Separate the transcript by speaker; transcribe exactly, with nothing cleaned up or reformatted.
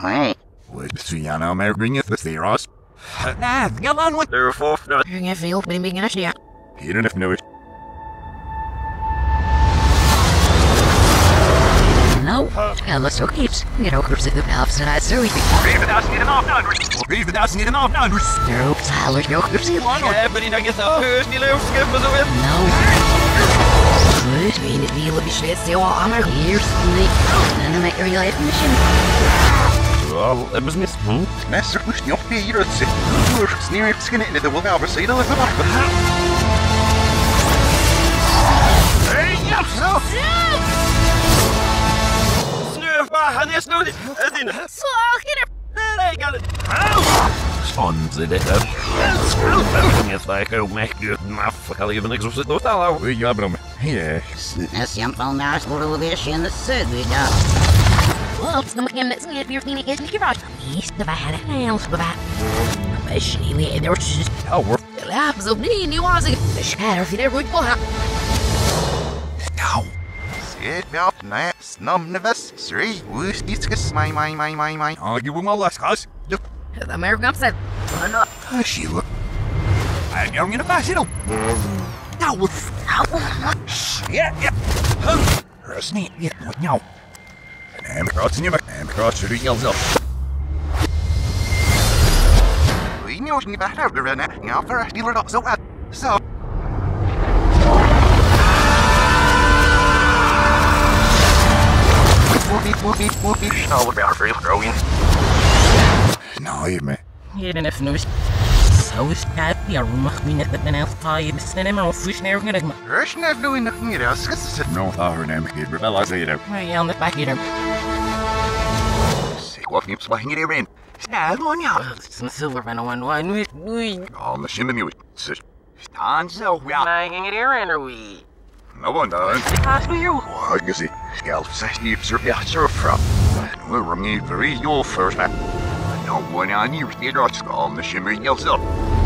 Speaker 1: Hey.
Speaker 2: Would see I know bring it the theros. Ah, get on with their fourth not.
Speaker 1: You're gonna feel pretty big in a
Speaker 2: Even if no it.
Speaker 1: No, let's go keeps. You know, cruise the valves and I serve it.
Speaker 2: Breathe it out, need an off now. Breathe it out, need an off now.
Speaker 1: No, salad, no, cruise the one.
Speaker 2: Yeah, but he don't get the first, you know, skip for the whip.
Speaker 1: No. Good, we need to be a little bit still on our ears. And I make a real life mission.
Speaker 2: Oh, that was miss. Hmm? Master, push the off here, it's it. You're sneering skin into the will ever see the little back. Hey, no, no. Han är snurrig! Din!
Speaker 1: Saker!
Speaker 2: Nej, jag Sponsor det där. Inget like a make good enough for Caliban exorcist och alla. Vi jobbar dem. Yes.
Speaker 1: As young phone now is more wish in the sud we got. Well, it's not him that's going to be your get in your right. He's the bad hands for that. Especially there was just
Speaker 2: how worth
Speaker 1: the labs of me and you was the shadow if you never would go out.
Speaker 2: Now. It felt nice, numbness, three, woostieskus, my, my, my, my, my. Oh, you were my last cause.
Speaker 1: The American upset.
Speaker 2: I'm not. Oh, she look. I'm young in a fashion. Now, yeah, yeah. Hurts me, yeah, what now? I'm crossing you, I'm crossing you, yells up. We know you back out the run now for a dealer, so what? So. Whoopie, whoopie, whoopie. All about real growing. No, you man.
Speaker 1: Even if no. So is that the room of me that been outside the cinema of fish never gonna.
Speaker 2: Rush never doing nothing else. No, her name is Rebel. I say it.
Speaker 1: Right on the back here.
Speaker 2: See what keeps flying it in. Stand on ya.
Speaker 1: Some silver man on one with we.
Speaker 2: Oh, the shimmy music. Stand so well.
Speaker 1: Hanging it here and are we?
Speaker 2: No one does.
Speaker 1: Ask me you.
Speaker 2: What you see? Scalp says you're better from. We'll remain very your first man. No one on you, you're not on the shimmy yourself.